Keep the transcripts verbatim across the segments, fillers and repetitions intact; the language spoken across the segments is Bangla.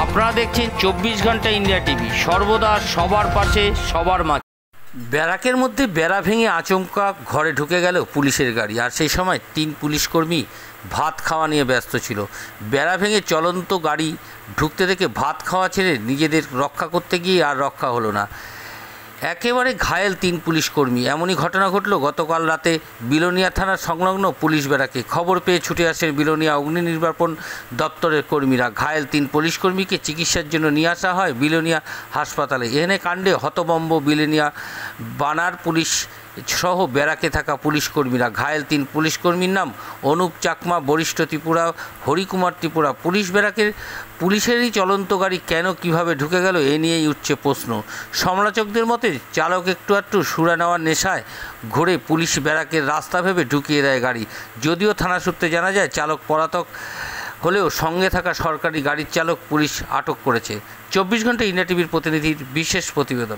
আপনারা দেখছেন চব্বিশ ঘন্টা ইন্ডিয়া টিভি, সর্বদা সবার পাশে সবার মাঝে। ব্যারাকের মধ্যে বেড়া ভেঙে আচমকা ঘরে ঢুকে গেল পুলিশের গাড়ি, আর সেই সময় তিন পুলিশকর্মী ভাত খাওয়া নিয়ে ব্যস্ত ছিল। বেড়া ভেঙে চলন্ত গাড়ি ঢুকতে দেখে ভাত খাওয়া ছেড়ে নিজেদের রক্ষা করতে গিয়ে আর রক্ষা হলো না, একেবারে ঘায়েল তিন পুলিশকর্মী। এমনই ঘটনা ঘটল গতকাল রাতে বিলোনিয়া থানার সংলগ্ন পুলিশ ব্যারাকে। খবর পেয়ে ছুটে আসেন বিলোনিয়া অগ্নি নির্বাপন দপ্তরের কর্মীরা। ঘায়েল তিন পুলিশকর্মীকে চিকিৎসার জন্য নিয়ে আসা হয় বিলোনিয়া হাসপাতালে। এখানে কাণ্ডে হতভম্ব বিলোনিয়া বানার পুলিশ সহ ব্যারাকে থাকা পুলিশকর্মীরা। ঘায়েল তিন পুলিশকর্মীর নাম অনুপ চাকমা, বরিষ্ঠ ত্রিপুরা, হরিকুমার ত্রিপুরা। পুলিশ ব্যারাকের পুলিশেরই চলন্ত গাড়ি কেন কিভাবে ঢুকে গেল এ নিয়েই উঠছে প্রশ্ন। সমালোচকদের মতে চালক একটু একটু সুরা নেওয়ার নেশায় ঘুরে পুলিশ ব্যারাকের রাস্তা ভেবে ঢুকিয়ে দেয় গাড়ি। যদিও থানা সূত্রে জানা যায় চালক পলাতক হলেও সঙ্গে থাকা সরকারি গাড়ির চালক পুলিশ আটক করেছে। চব্বিশ ঘন্টা ইন্ডিয়া টিভির প্রতিনিধির বিশেষ প্রতিবেদন।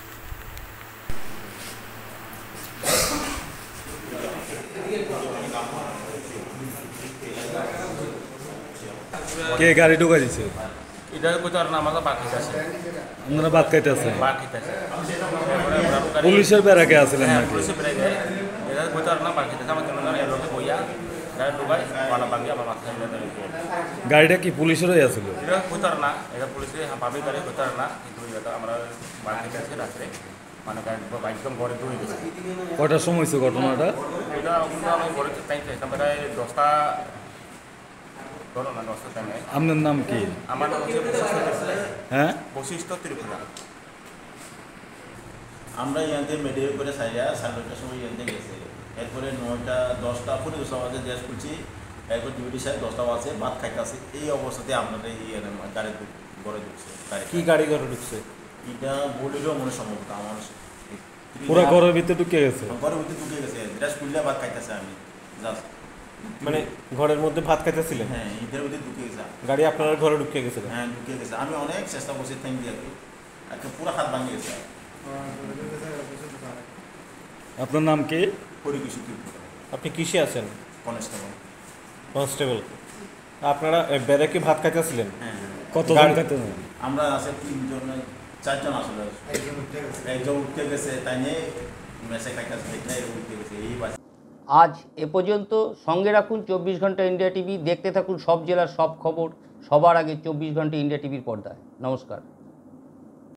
কে গাড়ি ঢুকা দিছে? এটা কইতে আর না, আমাকে বাকি আছে। আপনারা বাদ খাইতে আছে? বাকি আছে। পুলিশের ব্যারাকে আছিলেন নাকি? পুলিশের ব্যারাকে এটা কইতে আর না, বাকি আছে। আমার জন্য এর লোকে বইয়া গাড়ি ঢুকাই পালা বাকি আমার মাথায় এটা দিল। গাড়িটা কি পুলিশেরই আছিল? এটা কইতে আর না, এটা পুলিশে পাবি গাড়ি কইতে আর না, কিন্তু এটা আমরা বাকি আছে রাতে মানে গাড়ি বাইকদম ঘরে দৌড়ে গেছে। কটার সময় হয়েছে ঘটনাটা? এটা আমি ঘরে টাইম চাইতাম প্রায় দশটা। আপনার নাম কি? আমার নাম হচ্ছে বশিষ্ঠ। হ্যাঁ, বশিষ্ঠ ত্রিপুরা। আমরা ইয়াতে মেডিকেল করে সাইয়া সাড়ে নয়টার সময় ইয়াতে গেছে। এরপরে নয়টা দশটা পরে দশটা বাজে গ্যাস করছি। এরপর ডিউটি সাহেব দশটা বাজে ভাত খাইতে আসে। এই অবস্থাতে আপনাদের এই গাড়ি ঘরে ঢুকছে। কি গাড়ি ঘরে ঢুকছে? এটা বলিলেও মনে সম্ভবত আমার পুরো ঘরের ভিতরে ঢুকে গেছে। ঘরের ভিতরে ঢুকে গেছে। গ্যাস করলে ভাত খাইতেছে আমি জাস্ট মানে ঘরের মধ্যে ভাত খাইতেছিলেন? হ্যাঁ, ঈদের মধ্যে ঢুকে গেছে গাড়ি আপনার ঘরে ঢুকে গেছে? হ্যাঁ, ঢুকে গেছে। আমি অনেক চেষ্টা করছি থ্যাংক দিয়ে একটা পুরো হাত ভাঙিয়ে গেছে। আপনার নাম কি? হরিকৃষ্ণ ত্রিপুরা। আপনি কিসে আছেন? কনস্টেবল। কনস্টেবল। আপনারা ব্যারাকে ভাত খাইতেছিলেন? হ্যাঁ। কতজন খাইতে? আমরা আছে তিনজন, চারজন আসলে। একজন উঠতে গেছে, তাই নিয়ে মেসে খাইতেছে, উঠতে গেছে এই বাস। আজ এ পর্যন্ত। সঙ্গে রাখুন চব্বিশ ঘন্টা ইন্ডিয়া টিভি। দেখতে থাকুন সব জেলার সব খবর সবার আগে চব্বিশ ঘন্টা ইন্ডিয়া টিভির পর্দায়। নমস্কার।